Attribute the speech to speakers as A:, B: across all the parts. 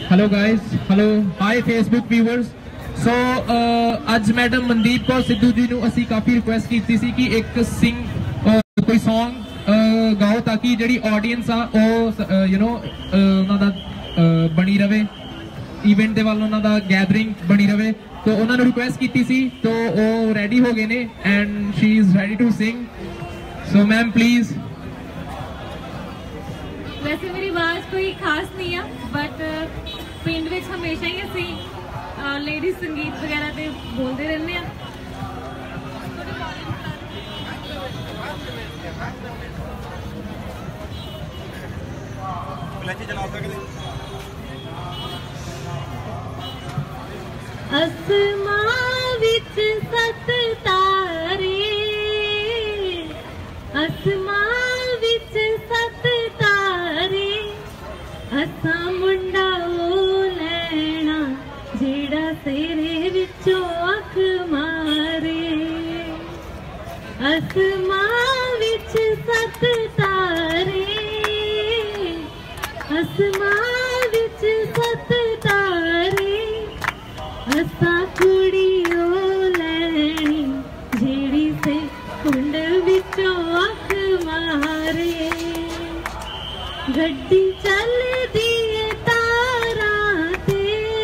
A: Hello guys, hello hi Facebook viewers. So अज madam Mandeep Kaur Sidhu ji नूं असी काफी रिक्वेस्ट की सी कि एक कोई सॉन्ग गाओ ताकि जिहड़ी ऑडियंस आ उन्हां दा बनी रवे, इवेंट दे वाल उन्हां दा गैदरिंग बनी रवे। तो उन्होंने रिक्वेस्ट की सी तो वो रेडी हो गए ने and she is ready to sing. So ma'am please.
B: वैसे मेरी आवाज कोई खास नहीं है बट पिंड में हमेशा ही असी लेडीज संगीत वगैरह ते बोलते रहने हैं। आसमां विच सत तारे, आसमां विच सत तारे, असा मुंडा ओ लैना जेड़ा तेरे विचों अख मारे। आसमां विच सत तारे, आसमां विच सत तारे, असा कुड़ी ओ लैनी जेड़ी से कुंड विचों अख मारे। गड्डी चलदी है तारां ते,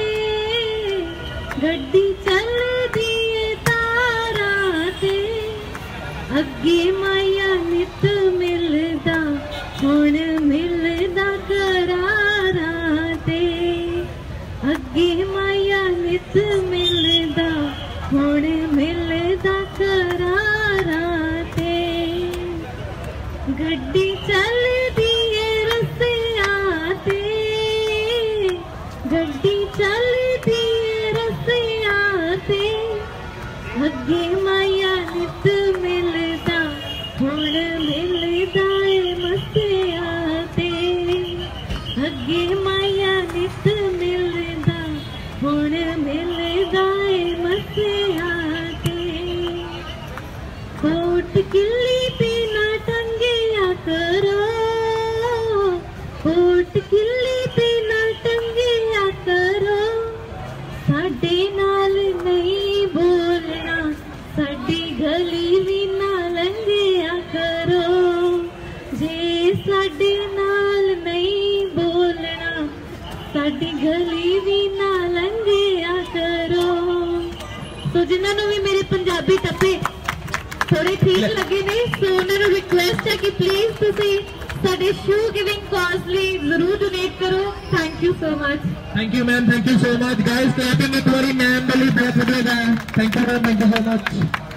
B: गड्डी चलदी है तारां ते, अगे माया नित मिलदा हुण मिलदा करारां ते। अगे माया नित मिलदा हुण मिलदा करारां ते। गड्डी चलदी है रस्सियां ते, गड्डी चलदी है रस्सियां ते, अगे माया नित मिलदा हुण मिलदा है मस्सियां ते। अगे माया नित मिलदा हुण मिलदा है मस्सियां ते। कोट किल्ली ते ना टंगिया करो, कोट किल्ली ते ना टंगिया करो, साडे नाल नहीं बोलना साडी गली भी ना लंघिया करो। जे साडे नाल नहीं बोलना साडी गली भी ना लंघिया करो। तो जिन्होंने भी मेरे पंजाबी टप्पे थोड़े ठीक लगे ने सो उन्होंने रिक्वेस्ट है कि प्लीज तुसी साडे शू गिविंग कॉज लई जरूर डोनेट करो। Thank you so much.
A: Thank you ma'am, thank you so much guys. Clapping एक बारी मैम वाली बहुत वधिया है। Thank you ma'am, thank you so much.